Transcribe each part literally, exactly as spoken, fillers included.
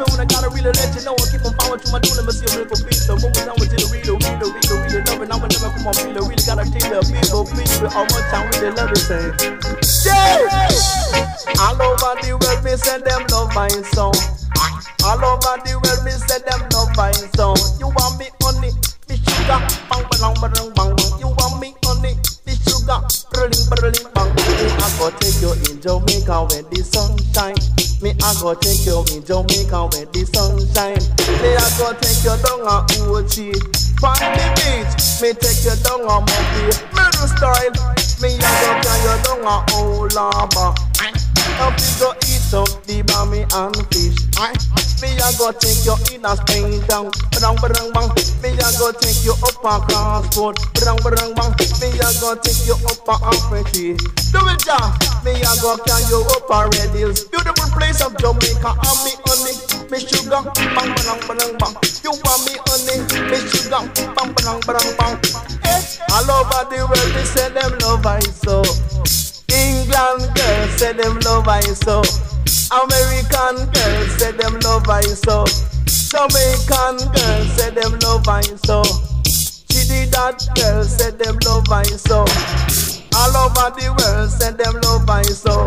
tune. I gotta really let you know. I keep on following to my tune. Let me see a lyrical beat. So moving on with the reader, reader, reader, reader, love it. I'm gonna never come on, feel it. Really gotta tell you, people, people, how much I really love it. Say, yeah. All over the world, me send them love my song. All over the world, me send them love my song. You want me honey, me sugar, bang bang bang bang. You want me honey, me sugar, berling berling bang. Me I go take you in Jamaica when the sun shine. Me I go take you in Jamaica when the sun shine. Me I go take you down a Uchi, find the beach. Me take you down a Monkey, middle style. Me I go carry you down a Olaba. Up you go eat up the bami and fish. Me I go take you in a Spain town. Bang bang bang. Me I go take you up a crossroad. Bang bang bang. Me I go take you up a Africa. Do it, ja. Me I go carry you up a Red Hills. Beautiful place of Jamaica. And me honey, me sugar. Bang bang bang bang. You want me honey, me sugar. Bang bang bang bang. Eh? All over the world, they say them love I so. England girls say them love I so. American girls say them love I so. Jamaican girls say them love I so. Trinidad girls say them love I so. All over the world say them love I so.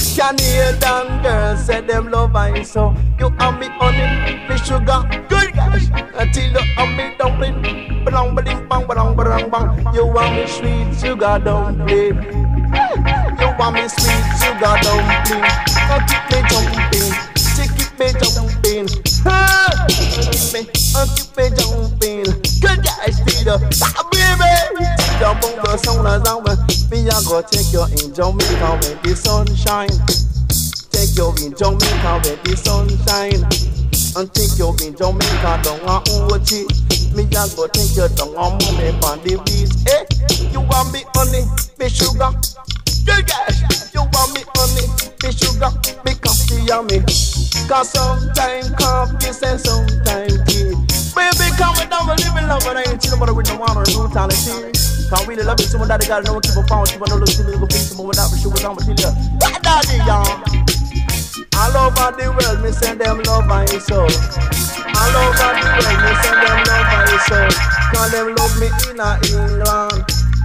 Canadian girls say them love I so. You and me honey, me sugar, good gosh. Until you and me dumpling, bang bang bang bang bang bang. You want me sweet sugar dumpling. You want me sweet sugar dumpling. Oh, keep me jumping, she keep me jumping. Oh, keep me, oh, keep me jumping. Good guys, feel the baby. The bongo sound as I will. Me I go take you in Jamaica when the sun shine. Take you in Jamaica when the sun shine. And take you in Jamaica down a Uchi. Me I go take you down a money on the beach. Eh, you want me honey, me sugar. Good guys, you want me honey, me sugar, me coffee and me. Cause sometimes coffee and sometimes tea. Baby, come with down, we live in love, but I ain't chillin' but with no water and brutality. Cause really love it, someone that they gotta know, keep on found, keep on looking, keep on looking, someone without me, shoot with down, but tell you, what daddy, y'all? All over the world, me send them love and so. All over the world, me send them love and so. Cause them love me in a England.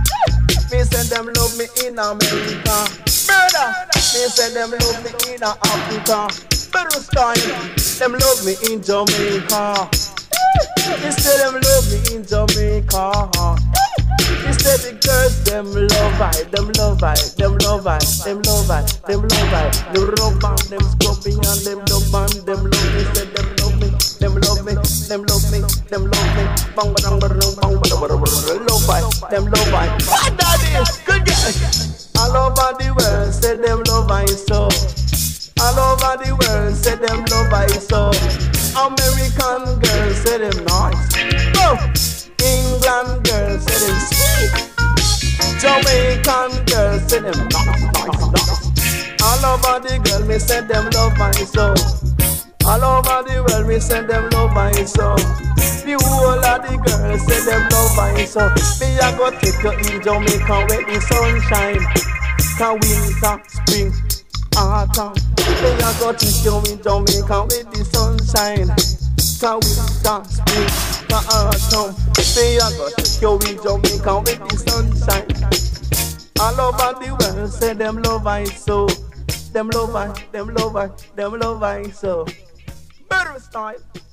Me say them love me in America. Murder. Me say them love me in Africa. Better style. Them love me in Jamaica. Me say them love me in Jamaica. Me say the girls them love I, them love I, them love I, them love I, them love I. The rock band, them scrubbing and them dog band, them love me. Say them love me, them love me, them love me, them love me. Bang bang bang bang bang bang. Love I, them love I. What that is? Good guy. All over the world, say them love I so. All over the world, say them love I so. American girls say them nice. Oh. England girls say them sweet. Jamaican girls say them nice, nice, nice. All over the girl, me say them love my soul. All over the world, me say them love my soul. The whole of the girls say them love my soul. Me I go take you in Jamaica where the sun shine. Can winter, spring, autumn. Me I go take you in Jamaica where the sun shine. Can winter, spring, can autumn. Me I go take you in Jamaica where the sun shine. All over the world say them love I so. Them love I, them love I, them love I so. Better style.